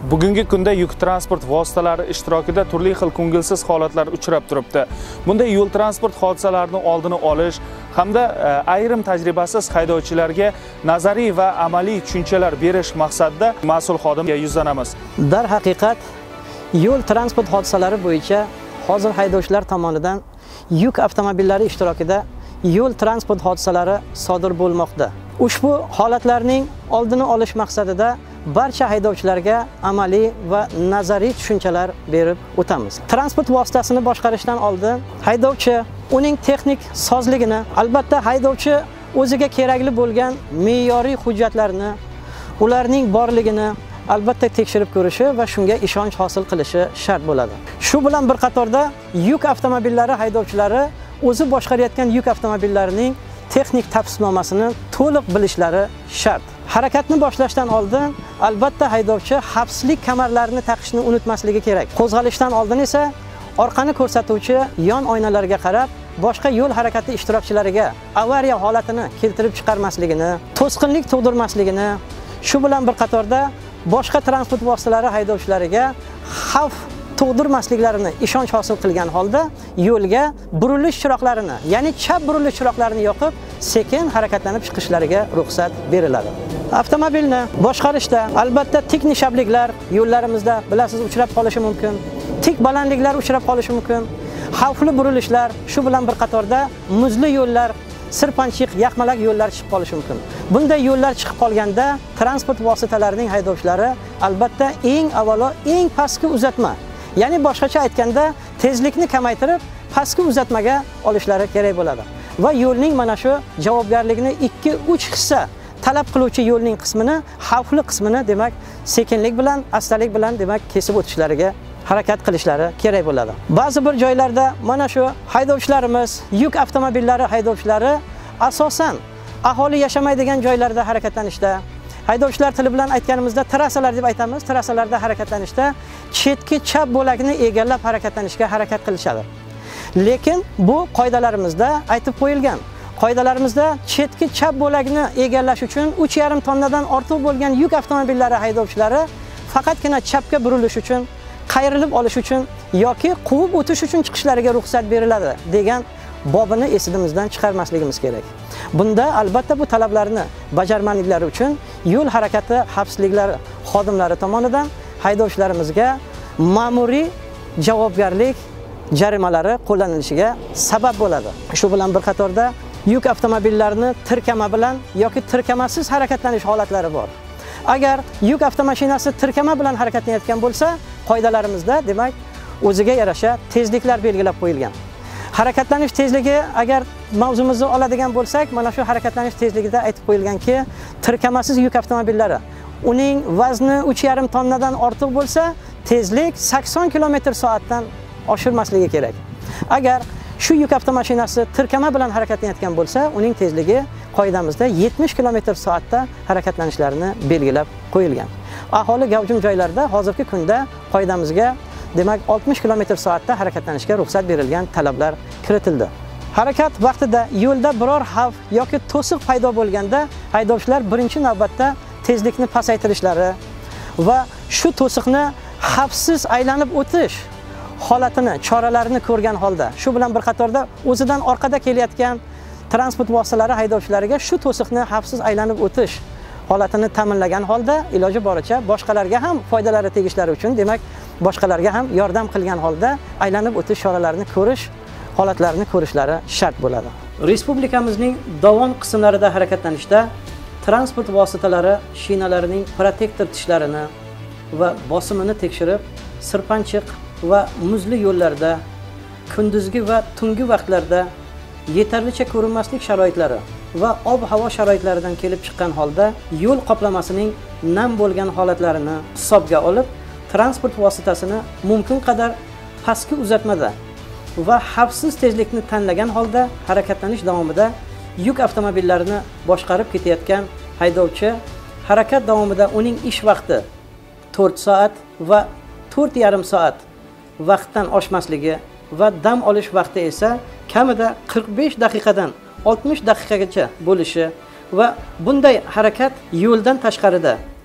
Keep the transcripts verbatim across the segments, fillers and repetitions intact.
Bugungi kunda yuk transport vositalari ishtirokida turli xil ko'ngilsiz holatlar uchrab turibdi. Bunday yo'l transport hodisalarini oldini olish hamda ayrim tajribasiz haydovchilarga nazariy va amaliy tushunchalar berish maqsadida mas'ul xodimga yuzlanamiz. Darhaqiqat, yo'l transport hodisalari bo'yicha hozir haydovchilar tomonidan yuk avtomobillari ishtirokida yo'l transport hodisalari sodir bo'lmoqda. Ushbu holatlarning oldini olish maqsadida barcha haydovchilarga amaliy va nazariy tushunchalar berib o'tamiz. Transport vositasini boshqarishdan oldin haydovchi uning texnik sozligini, albatta haydovchi o'ziga kerakli bo'lgan me'yoriy hujjatlarni, ularning borligini albatta tekshirib ko'rishi va shunga ishonch hosil qilishi shart bo'ladi. Shu bilan bir qatorda yuk avtomobillari haydovchilari o'zi boshqarayotgan yuk avtomobillarining texnik tavsifnomasini to'liq bilishlari shart. Harakatni boshlashdan oldin albatta haydovchi xavfsizlik kamarlarini taqishni unutmasligi kerak. Qo'zg'alishdan oldin esa orqani ko'rsatuvchi yon oynalarga qarab, boshqa yo'l harakati ishtirokchilariga avariya holatini keltirib chiqarmasligini, to'sqinlik tug'dirmasligini, shu bilan bir qatorda boshqa transport vositalari haydovchilariga xavf tug'dirmasliklarini ishonch hosil qilgan holda yo'lga burilish chiroqlarini, ya'ni chap burilish chiroqlarini yoqib, sekin harakatlanib chiqishlariga ruxsat beriladi. Avtomobilni boshqarishda albatta tik nishabliklar yo'llarimizda bilasiz uchrab qolishi mumkin. Tik balandliklar uchrab qolishi mumkin. Xavfli burilishlar, shu bilan bir qatorda muzli yo'llar, sirpanchiq, yaxmalak yo'llar chiqib qolishi mumkin. Bunday yo'llar chiqib qolganda transport vositalarining haydovchilari albatta eng avvalo eng pastki uzatma, ya'ni boshqacha aytganda tezlikni kamaytirib pastki uzatmaga olishlari kerak bo'ladi. Va yo'lning mana shu javobgarligini ikki uch hissa talab qiluvchi yo'lning qismini, xavfli qismini demak sekinlik bilan, astalik bilan demak kesib o'tishlariga harakat qilishlari kerak bo'ladi. Ba'zi bir joylarda mana shu haydovchilarimiz, yuk avtomobillari haydovchilari asosan aholi yashamaydigan joylarda harakatlanishda, haydovchilar tili bilan aytganimizda trassalar deb aytamiz, trassalarda harakatlanishda chetki chap bo'lakni egallab harakatlanishga harakat qilishadi. Lekin bu qoidalarimizda aytib qo'yilgan. Qoidalarimizda chetki chap bo'lakni egallash uchun uch yarim tonnadan ortiq bo'lgan yuk avtomobillari haydovchilari faqatgina chapga burilish uchun, qayrilib olish uchun yoki quvib o'tish uchun chiqishlariga ruxsat beriladi degan bobini esimizdan chiqarmasligimiz kerak. Bunda albatta bu talablarni bajarmasliklari uchun yo'l harakati xavfsizliklari xodimlari tomonidan haydovchilarimizga ma'muriy javobgarlik jarimalari qo'llanilishiga sabab bo'ladi. Shu bilan bir qatorda yuk avtomobillarini tirkama bilan yoki tirkamasiz harakatlanish holatlari bor. Agar yuk avtomashinasi tirkama bilan harakatlanayotgan bo'lsa, qoidalarimizda demak o'ziga yarasha tezliklar belgilab qo'yilgan. Harakatlanish tezligi agar mavzumizni oladigan bo'lsak, mana shu harakatlanish tezligida aytib qo'yilganki, tirkamasiz yuk avtomobillari uning vazni uch yarim tonnadan ortiq bo'lsa, tezlik sakson kilometr soatdan oshirmasligi kerak. Agar shu yuk avtomashinasi tirkama bilan harakatlanayotgan bo'lsa, uning tezligi qoidamizda yetmish kilometr soatda harakatlanishlarini belgilab qo'yilgan. Aholi gavjum joylarda hozirgi kunda qoidamizga demak oltmish kilometr soatda harakatlanishga ruxsat berilgan talablar kiritildi. Harakat vaqtida yo'lda biror xavf yoki to'siq paydo bo'lganda haydovchilar birinchi navbatda tezlikni pasaytirishlari va shu to'siqni xavfsiz aylanib o'tish holatini, choralarini ko'rgan holda, shu bilan bir qatorda o'zidan orqada kelayotgan transport vositalari haydovchilariga shu to'siqni xavfsiz aylanib o'tish holatini ta'minlagan holda iloji boricha boshqalarga ham foydalari tegishlari uchun demak boshqalarga ham yordam qilgan holda aylanib o'tish choralarini ko'rish holatlarini ko'rishlari shart bo'ladi. Respublikamizning dovon qismlarida harakatlanishda transport vositalari shinalarining protektor tishlarini va bosimini tekshirib, sirpanchiq va muzli yo'llarda kunduzgi va tungi vaqtlarda yetarlicha ko'rinmaslik sharoitlari va ob-havo sharoitlaridan kelib chiqqan holda yo'l qoplamasining nam bo'lgan holatlarini hisobga olib, transport vositasini mumkin qadar pastki uzatmada va xavfsiz tezlikni tanlagan holda harakatlanish davomida yuk avtomobillarini boshqarib ketayotgan haydovchi harakat davomida uning ish vaqti to'rt soat va to'rt yarim soat vaqtdan oshmasligi va dam olish vaqti esa kamida qirq besh daqiqadan oltmish daqiqagacha bo'lishi va bunday harakat yo'ldan tashqarida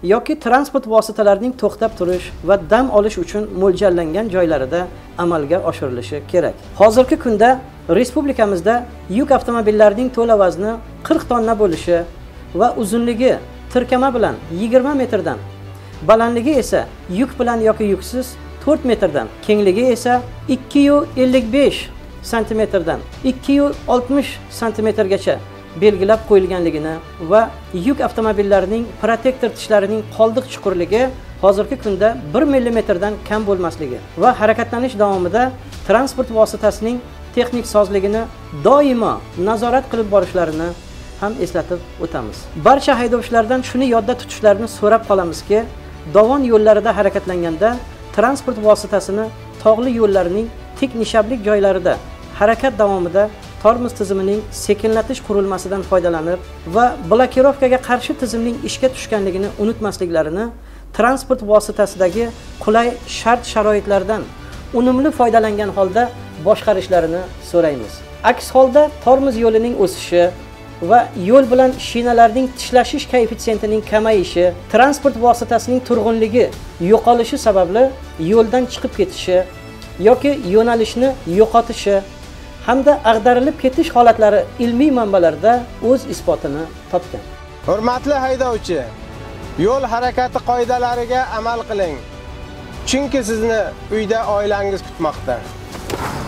yoki transport vositalarining to'xtab turish va dam olish uchun mo'ljallangan joylarida amalga oshirilishi kerak. Hozirgi kunda respublikamizda yuk avtomobillarining to'la vazni qirq tonna bo'lishi va uzunligi tirkama bilan yigirma metrdan, balandligi esa yuk bilan yoki yuksiz to'rt metrdan, kengligi esa ikki yuz ellik besh santimetrdan ikki yuz oltmish santimetrgacha belgilab qo'yilganligini va yuk avtomobillarining protektor tishlarining qoldiq chuqurligi hozirgi kunda bir millimetrdan kam bo'lmasligi va harakatlanish davomida transport vositasining texnik sozligini doimo nazorat qilib borishlarini ham eslatib o'tamiz. Barcha haydovchilardan shuni yodda tutishlarini so'rab qolamizki, dovon yo'llarida harakatlanganda transport vositasini tog'li yo'llarning tik nishablik joylarida harakat davomida tormoz tizimining sekinlatish qurilmasidan foydalanib va blokirovkaga qarshi tizimning ishga tushganligini unutmasliklarini, transport vositasidagi qulay shart-sharoitlardan unumli foydalangan holda boshqarishlarini so'raymiz. Aks holda tormoz yo'lining o'sishi va yo'l bilan shinalarning tishlashish koeffitsiyentining kamayishi, transport vositasining turg'unligi yo'qolishi sababli yo'ldan chiqib ketishi yoki yo'nalishni yo'qotishi hamda ag'darilib ketish holatlari ilmiy manbalarda o'z isbotini topgan. Hurmatli haydovchi, yo'l harakati qoidalariga amal qiling. Chunki sizni uyda oilangiz kutmoqda.